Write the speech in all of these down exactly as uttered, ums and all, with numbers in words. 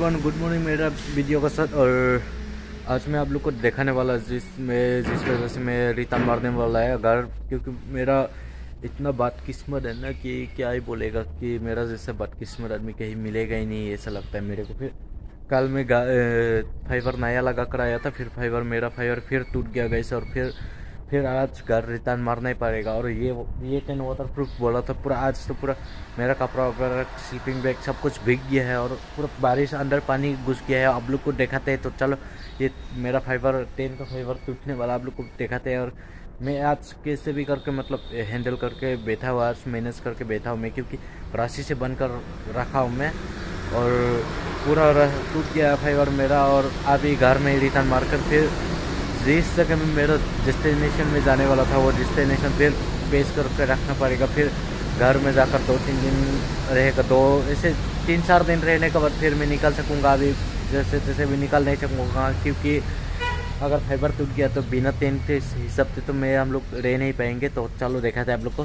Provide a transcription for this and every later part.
Everyone, good morning मेरा video का साथ। और आज मैं आप लोग को दिखाने वाला जिसमें जिस वजह से मैं रिटर्न मारने वाला है घर, क्योंकि मेरा इतना बदकिस्मत है ना कि क्या ही बोलेगा कि मेरा जैसा बदकिस्मत आदमी कहीं मिलेगा ही नहीं, ऐसा लगता है मेरे को। फिर कल मैं फाइबर नया लगा कर आया था, फिर फाइबर मेरा फाइबर फिर टूट गया गैस, और फिर फिर आज घर रिटर्न मारना ही पड़ेगा। और ये ये टेन वाटर प्रूफ बोला था पूरा, आज तो पूरा मेरा कपड़ा वगैरह स्लीपिंग बैग सब कुछ भीग गया है और पूरा बारिश अंदर पानी घुस गया है। आप लोग को दिखाते हैं, तो चलो ये मेरा फाइबर टेन का फाइबर टूटने वाला आप लोग को दिखाते हैं। और मैं आज कैसे भी करके मतलब हैंडल करके बैठा हुआ, आज मैनेज करके बैठा हूँ मैं, क्योंकि रस्सी से बंद कर रखा हूँ मैं। और पूरा टूट गया फाइबर मेरा, और अभी घर में रिटर्न मारकर फिर जिस जगह में मेरा डेस्टिनेशन में जाने वाला था वो डेस्टिनेशन फिर पेश करके रखना पड़ेगा। फिर घर में जाकर दो तीन दिन रहेगा, दो ऐसे तीन चार दिन रहने के बाद फिर मैं निकल सकूँगा। अभी जैसे जैसे भी निकल नहीं सकूँगा, क्योंकि अगर फाइबर टूट गया तो बिना टेंट के हिसाब से तो मैं हम लोग रह नहीं पाएंगे। तो चलो देखा था आप लोग को,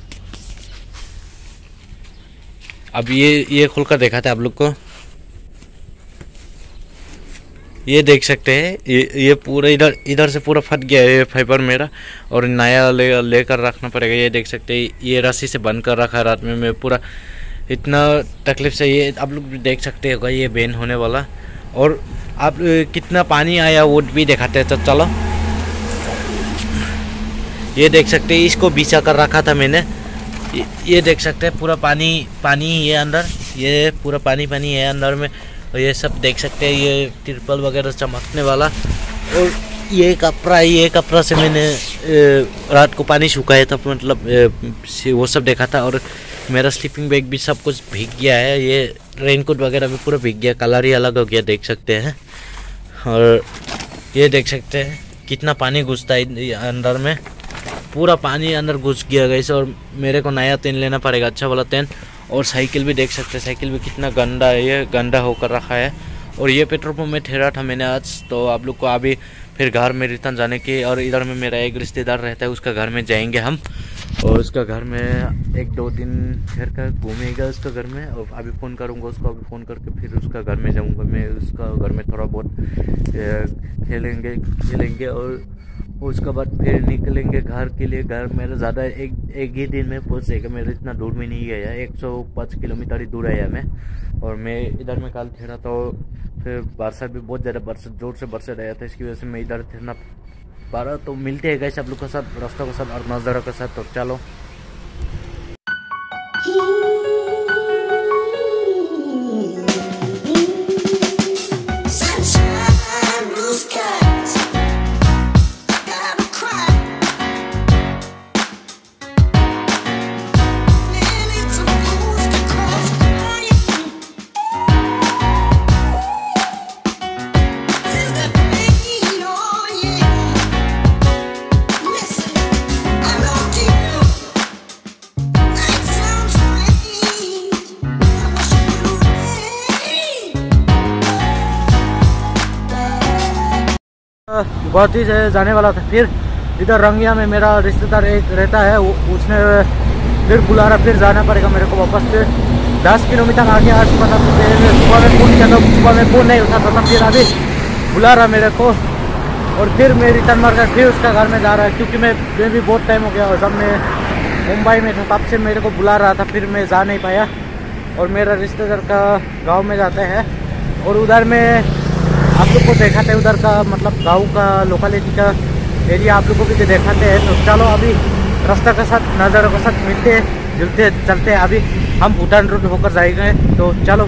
अब ये ये खुल कर देखा था आप लोग को, ये देख सकते हैं। ये ये पूरा इधर इधर से पूरा फट गया है ये फाइबर मेरा, और नया ले लेकर रखना पड़ेगा। ये देख सकते हैं, ये रस्सी से बंद कर रखा है रात में मैं पूरा, इतना तकलीफ से। ये आप लोग भी देख सकते होगा ये बैन होने वाला। और आप कितना पानी आया वो भी दिखाते हैं, तो चलो ये देख सकते हैं। इसको बिछा कर रखा था मैंने, ये, ये देख सकते हैं पूरा पानी पानी ये अंदर, ये पूरा पानी पानी है अंदर में। और ये सब देख सकते हैं, ये तिरपल वगैरह चमकने वाला। और ये कपड़ा ये कपड़ा से मैंने रात को पानी सुखाया था, मतलब वो सब देखा था। और मेरा स्लीपिंग बैग भी सब कुछ भीग गया है, ये रेनकोट वगैरह भी पूरा भीग गया, कलर ही अलग हो गया देख सकते हैं। और ये देख सकते हैं कितना पानी घुसता है अंदर में, पूरा पानी अंदर घुस गया गैस। और मेरे को नया तेन लेना पड़ेगा, अच्छा वाला तेन। और साइकिल भी देख सकते हैं, साइकिल भी कितना गंदा है, ये गंदा होकर रखा है। और ये पेट्रोल पंप में ठहरा था मैंने आज, तो आप लोग को अभी फिर घर में रिटर्न जाने की। और इधर में मेरा एक रिश्तेदार रहता है, उसका घर में जाएंगे हम, और उसका घर में एक दो दिन ठहर कर घूमेगा उसका घर में। और अभी फ़ोन करूँगा उसको, अभी फ़ोन करके फिर उसका घर में जाऊँगा मैं, उसका घर में थोड़ा बहुत खेलेंगे खेलेंगे और उसके बाद फिर निकलेंगे घर के लिए। घर मेरा ज़्यादा एक एक ही दिन में पहुँच जाएगा, मेरा इतना दूर में नहीं गया, एक सौ पाँच किलोमीटर ही दूर आया मैं। और मैं इधर में कल ठहरा, तो फिर बरसात भी बहुत ज़्यादा बरसात जोर से बरसात आया था, इसकी वजह से मैं इधर ठहरना पा रहा। तो मिलते हैं गाइस आप लोग के साथ रास्तों के साथ और नज़ारों के साथ, तो चलो। बहुत ही जाने वाला था, फिर इधर रंगिया में मेरा रिश्तेदार एक रहता है, उसने फिर बुला रहा, फिर जाना पड़ेगा मेरे को वापस। फिर दस किलोमीटर आगे आज पता सुबह में फ़ोन किया था, सुबह में फ़ोन नहीं उठाता था, फिर अभी बुला रहा मेरे को। और फिर मैं रिटर्न मार कर फिर उसका घर में जा रहा है, क्योंकि मैं मैं भी बहुत टाइम हो गया और जब मैं मुंबई में था तब से मेरे को बुला रहा था, फिर मैं जा नहीं पाया। और मेरा रिश्तेदार का गाँव में जाता है, और उधर में आप लोग को दिखाते हैं उधर का मतलब गांव का लोकेलिटी का एरिया आप लोगों को भी दिखाते हैं। तो चलो अभी रास्ता के साथ नज़ारों के साथ मिलते जुलते चलते हैं। अभी हम भूटान रोड होकर जाएंगे, तो चलो।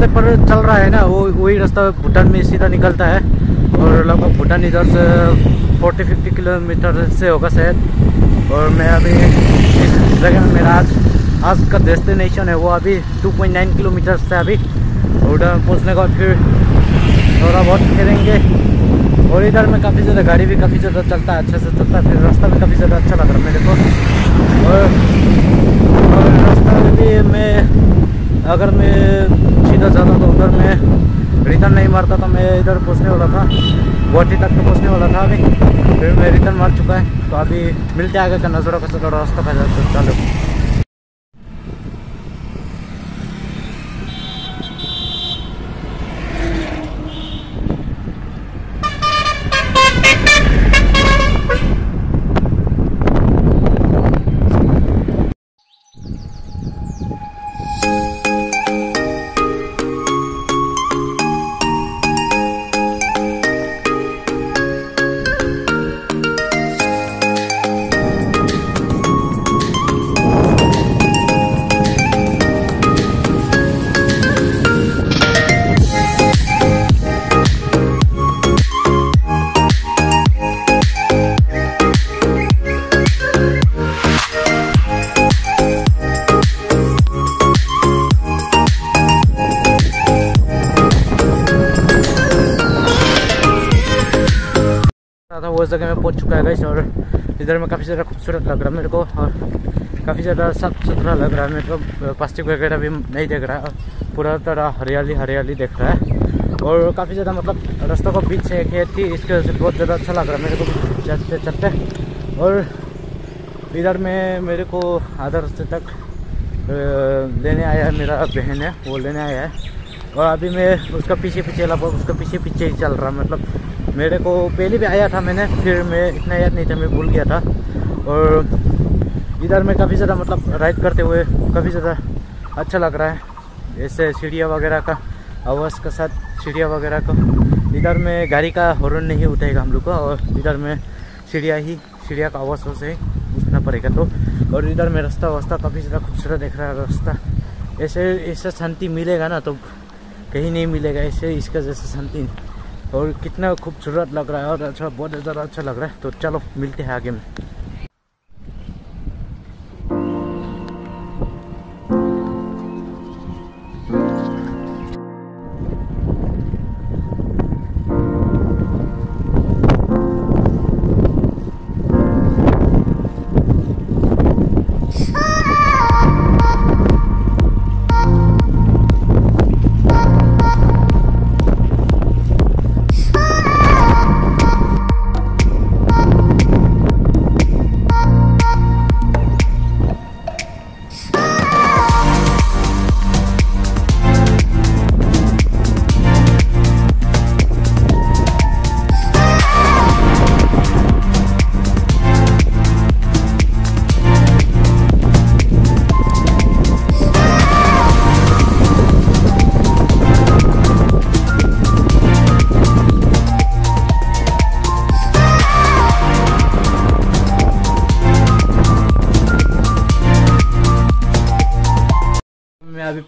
रास्ते पर चल रहा है ना, वो वही रास्ता भूटान में सीधा निकलता है। और लगभग भूटान इधर से फोर्टी फिफ्टी किलोमीटर से होगा शायद। और मैं अभी इस जगह में मेरा आज आज का डेस्टिनेशन है वो अभी टू पॉइंट नाइन किलोमीटर से अभी उधर पहुँचने का, फिर थोड़ा बहुत फिरेंगे। और इधर में काफ़ी ज़्यादा गाड़ी भी काफ़ी ज़्यादा चलता है, अच्छे से चलता है। फिर रास्ता भी काफ़ी ज़्यादा अच्छा लग रहा है मेरे को। और, और रास्ता में भी मैं अगर मैं सीधा जाता तो उधर में रिटर्न नहीं मारता था, मैं इधर पहुँचने वाला था, गुवाहाटी तक तो पहुँचने वाला था अभी। फिर मैं रिटर्न मार चुका है, तो अभी मिलते आगे का नज़रों का चलो रास्ता का चालू। था वो जगह में पहुंच चुका है गाइस। और इधर में काफ़ी ज़्यादा खूबसूरत लग रहा है मेरे को, और काफ़ी ज़्यादा साफ सुथरा लग रहा है मेरे को। प्लास्टिक वगैरह भी नहीं देख रहा है, पूरा तरह हरियाली हरियाली देख रहा है। और काफ़ी ज़्यादा मतलब रास्तों के बीच से खेत थी, इसकी वजह से बहुत ज़्यादा अच्छा लग रहा है मेरे को चलते चलते। और इधर में मेरे को आधा रास्ते तक लेने आया है, मेरा बहन है वो लेने आया है। और अभी मैं उसका पीछे पीछे लगभग उसका पीछे पीछे ही चल रहा, मतलब मेरे को पहले भी आया था मैंने, फिर मैं इतना याद नहीं था, मैं भूल गया था। और इधर में काफ़ी ज़्यादा मतलब राइड करते हुए काफ़ी ज़्यादा अच्छा लग रहा है, ऐसे सीढ़ियाँ वगैरह का आवाज़ के साथ, सीढ़ियाँ वगैरह को। इधर में गाड़ी का हॉर्न नहीं उठेगा हम लोग को, और इधर में सीढ़ियाँ ही सीढ़ियाँ का आवाज़ से उठना पड़ेगा तो। और इधर में रास्ता वास्ता काफ़ी ज़्यादा खूबसूरत दिख रहा है रास्ता। ऐसे ऐसे शांति मिलेगा ना तो कहीं नहीं मिलेगा ऐसे, इसका जैसे शांति। और कितना खूबसूरत लग रहा है और अच्छा, बहुत ज़्यादा अच्छा लग रहा है। तो चलो मिलते हैं आगे में। मैं अभी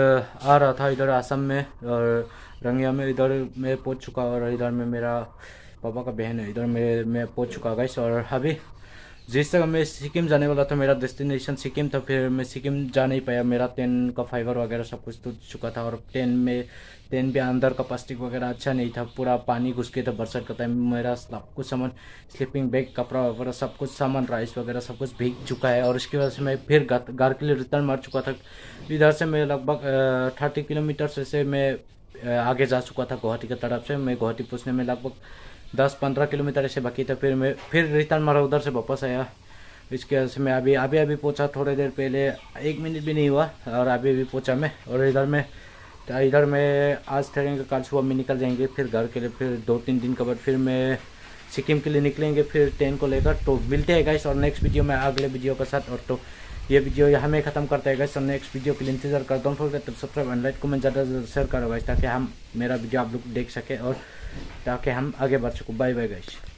आ रहा था इधर आसम में, और रंगिया में इधर मैं पहुंच चुका। और इधर में मेरा पापा का बहन है, इधर मैं मैं पहुंच चुका गाइस। और अभी जिस जगह मैं सिक्किम जाने वाला था, मेरा डेस्टिनेशन सिक्किम था, फिर मैं सिक्किम जा नहीं पाया। मेरा ट्रेन का फाइबर वगैरह सब कुछ टूट चुका था, और ट्रेन में ट्रेन भी अंदर का प्लास्टिक वगैरह अच्छा नहीं था, पूरा पानी घुस के था बरसात का टाइम। मेरा सब कुछ सामान, स्लीपिंग बैग, कपड़ा वगैरह सब कुछ सामान, राइस वगैरह सब कुछ भीग चुका है। और इसकी वजह से मैं फिर घर के लिए रिटर्न मार चुका था। इधर से मैं लगभग थर्टी किलोमीटर से मैं आगे जा चुका था गुवाहाटी की तरफ से। मैं गुवाहाटी पहुँचने में लगभग दस पंद्रह किलोमीटर ऐसे बाकी था। फिर मैं फिर रिटर्न मारा, उधर से वापस आया। इसके वजह से मैं अभी अभी अभी पहुंचा, थोड़ी देर पहले, एक मिनट भी नहीं हुआ, और अभी अभी पहुंचा मैं। और इधर में इधर में आज ठहरेंगे, कल सुबह में निकल जाएंगे फिर घर के लिए। फिर दो तीन दिन के बाद फिर मैं सिक्किम के लिए निकलेंगे, फिर ट्रेन को लेकर। तो मिलते हैं गाइस और नेक्स्ट वीडियो में, अगले वीडियो के साथ। और तो ये वीडियो यहाँ में ख़त्म करते हैं गाइस, और नेक्स्ट वीडियो के लिए इंतजार कर। Don't forget to subscribe and like, comment ज़्यादा से ज़्यादा शेयर करो गाइस, ताकि हम मेरा वीडियो आप लोग देख सके और ताकि हम आगे बढ़ सको। Bye bye guys.